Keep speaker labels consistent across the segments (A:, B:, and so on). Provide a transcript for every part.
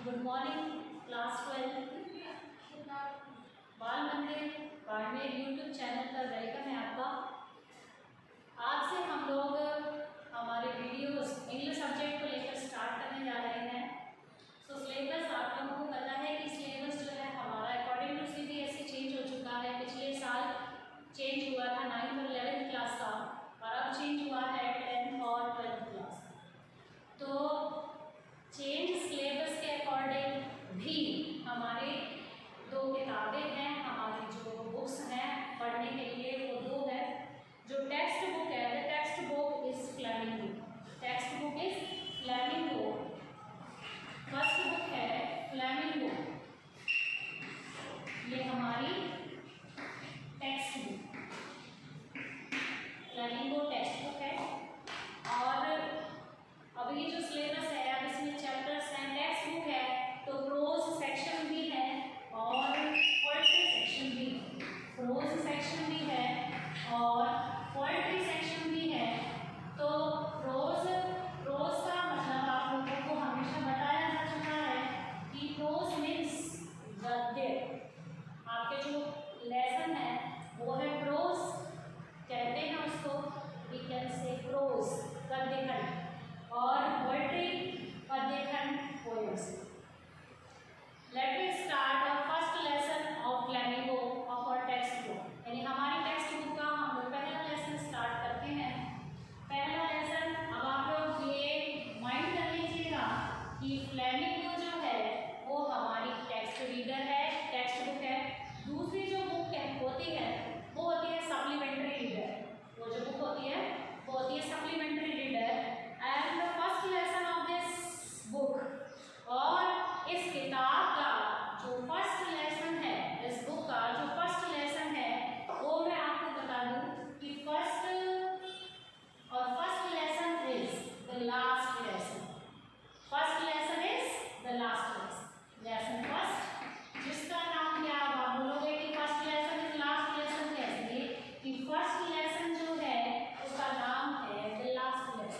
A: Good morning class 12 Bal Mandir Barmer YouTube channel पर welcome है आपका। आज से हम लोग हमारे वीडियोस इंग्लिश सब्जेक्ट को लेकर स्टार्ट करने जा रहे हैं। सो सिलेबस आप लोगों को पता है कि सिलेबस जो है हमारा अकॉर्डिंग टू CBSE चेंज हो चुका है। पिछले साल चेंज हुआ था 9th और 11th क्लास का और अब चेंज हुआ है 10th और 12th क्लास का। तो चेंज सिलेबस के अकॉर्डिंग भी हमारे दो किताबें हैं, हमारी जो बुक्स हैं पढ़ने के लिए वो दो है। जो टेक्स्ट बुक है the text book is Flamingo. Text book is Flamingo. First book है फ्लेमिंगो, ये हमारी text book Flamingo text book है। और अब ये जो सिलेबस है अब इसमें चैप्टर्स हैं। टेक्स्ट बुक है तो प्रोज सेक्शन भी है और पोएट्री सेक्शन भी है। प्रोज सेक्शन भी है और पोएट्री सेक्शन भी है। तो प्रोज का मतलब आप लोगों को हमेशा बताया जा चुका है कि प्रोज मीन्स गद्य। आपके जो लेसन है वो है प्रोज, कहते हैं उसको वी कैन से प्रोज गद्य खंड, और पोएट्री पद्य खंड poems. Let me start our first lesson of Flamingo of our text book. यानी हमारी टेक्स्ट बुक का हम लोग पहला लेसन स्टार्ट करते हैं। पहला लेसन अब आप लोग ये माइंड कर लीजिएगा कि फ्लेमिंगो जो है वो हमारी टेक्स्ट रीडर है, टेक्स्ट बुक है। दूसरी जो बुक है होती है वो होती है सप्लीमेंट्री रीडर। वो जो बुक होती है वो होती है supplementary reader. And the first lesson of this book, और इस किताब का जो फर्स्ट लेसन है, इस बुक का जो फर्स्ट लेसन है वो मैं आपको बता दूं कि first lesson is the last lesson. First lesson is the last lesson. Lesson first जिसका नाम क्या आप बोलोगे कि first lesson is last lesson, कैसे कि फर्स्ट लेसन जो है उसका नाम है द लास्ट लेसन।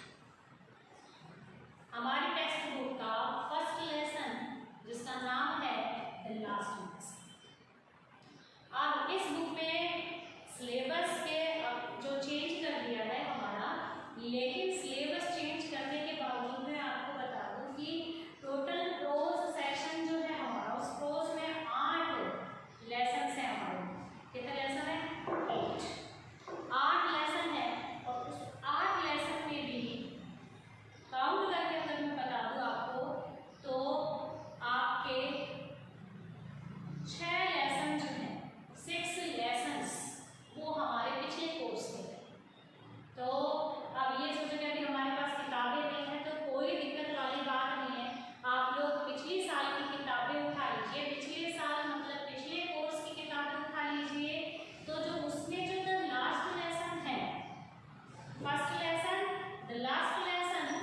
A: हमारी टेक्स्ट बुक का फर्स्ट लेसन जिसका नाम है द लास्ट लेसन। अब इस बुक में सिलेबस के जो चेंज कर दिया है हमारा, लेकिन सिलेबस चेंज करने के बावजूद मैं आपको बता दूं कि टोटल प्रोज सेक्शन जो है हमारा, उस प्रोज में 8 लेसन है हमारे। कितने लेसन है? 8 लेसन है। और उस 8 लेसन में भी काउंट करके अगर मैं बता दूं आपको तो आपके 6 लेसन जो है 6 लेसन्स वो हमारे पिछले कोर्स के हैं। तो अब ये सोचो कि अभी हमारे पास किताबें नहीं है तो कोई दिक्कत वाली बात नहीं है। आप लोग पिछले साल की किताबें उठा लीजिए, पिछले साल मतलब पिछले कोर्स की किताबें उठा लीजिए। तो जो उसमें जो द लास्ट लेसन है, first lesson the last lesson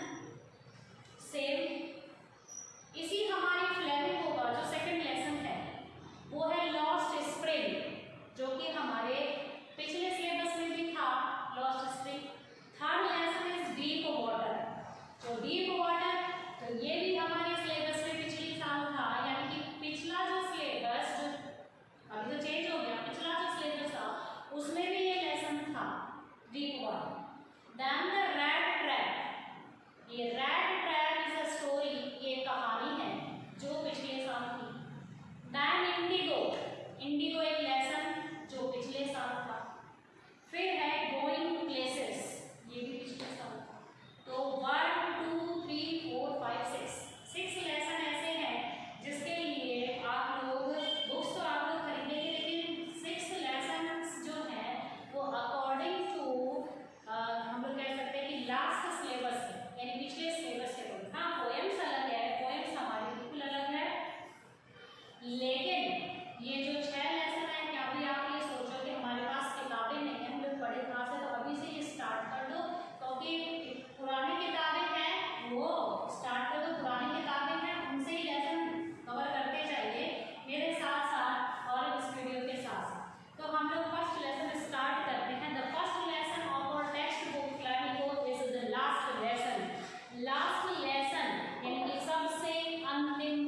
A: same इसी हमारी फ्लेमिंगो का जो सेकंड लेसन है वो है लॉस्ट स्प्रिंग, जो कि हमारे पिछले सिलेबस में भी था lost spring. Third lesson is deep water. जो डीप वाटर तो ये भी हमारे सिलेबस में पिछले साल था, यानी कि पिछला जो सिलेबस जो अभी तो चेंज हो गया, पिछला जो सिलेबस था उसमें भी ये लेसन था deep water. Then the rattrap. ये rattrap is a story, ये कहानी है जो पिछले साल थी। Then Indigo. इंडिगो एक लेसन जो पिछले साल था। फिर है गोइंग प्लेसेस, ये भी पिछले साल था। तो 1 2 3 4 5 6 लेसन ऐसे हैं जिसके लिए आप लोग बुक्स तो आप लोग खरीदेंगे, लेकिन 6 लेसन जो हैं वो अकॉर्डिंग टू हम लोग कह सकते हैं कि लास्ट सिलेबस है, यानी पिछले सिलेबस के अकॉर्डिंग। हाँ, पोएम्स अलग है, पोएम्स हमारी बिल्कुल अलग है, लेकिन ये जो 6 लेसन है, क्या भी आप ये सोचो कि हमारे पास किताबें नहीं है, हम लोग पढ़े कहाँ से, तो अभी से ये स्टार्ट कर दो, क्योंकि पुरानी किताबें हैं वो स्टार्ट कर दो। पुरानी किताबें हैं उनसे ही लेसन कवर करते जाइए मेरे साथ साथ और इस वीडियो के साथ साथ। तो हम लोग फर्स्ट लेसन स्टार्ट करते हैं। The first lesson of our text book Flamingo is the last lesson. Last lesson यानी कि सबसे अंतिम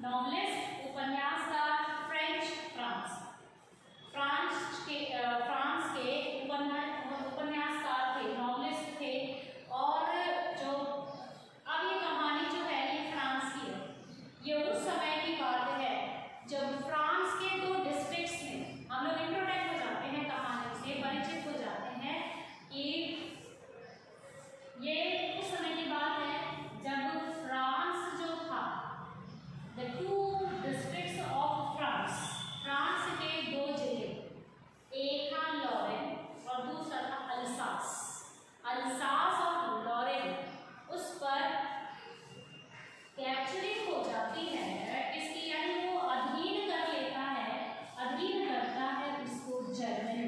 A: नॉवेलिस्ट उपन्यासकार फ्रेंच फ्रांस के उपन्यासकार थे, नॉवेलिस्ट थे। और जो अब ये कहानी जो है ये फ्रांस की है। ये उस समय की बात है जब फ्रांस के 2 डिस्ट्रिक्ट्स में, हम लोग इंट्रोडक्ट हो जाते हैं कहानी से, परिचित हो जाते हैं कि ये उस समय की बात है जब फ्रांस जो था, द 2 डिस्ट्रिक्ट्स ऑफ फ्रांस के 2 जिले, एक था लॉरेन और दूसरा था अल्सास। अल्सास और लॉरेन उस पर कैप्चरिंग हो जाती है इसकी, यानी वो अधीन कर लेता है, अधीन करता है इसको जर्मनी,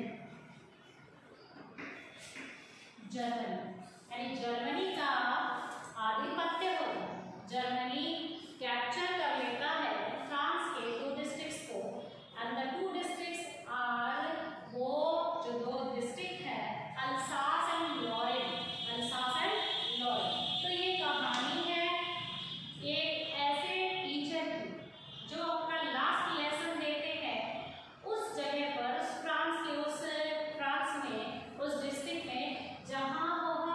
A: यानी जर्मनी का आधिपत्य हो, जर्मनी कैप्चर कर लेता है फ्रांस के 2 डिस्ट्रिक्ट्स को। एंड द 2 डिस्ट्रिक्ट्स आर, वो जो 2 डिस्ट्रिक्ट है Alsace and Lorraine, Alsace and Lorraine. तो ये कहानी है एक ऐसे टीचर की जो अपना लास्ट लेसन देते हैं उस जगह पर, फ्रांस में, उस डिस्ट्रिक्ट में जहाँ वो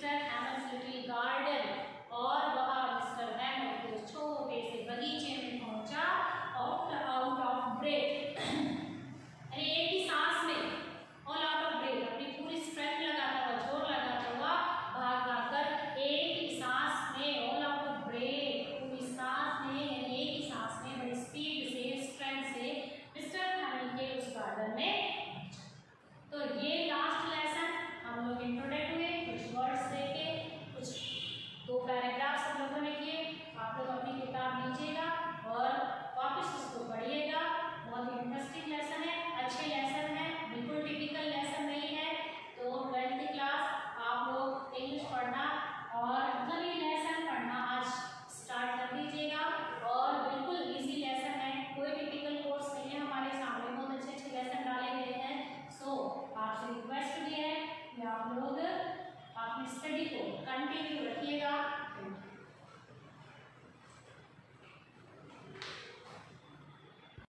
A: है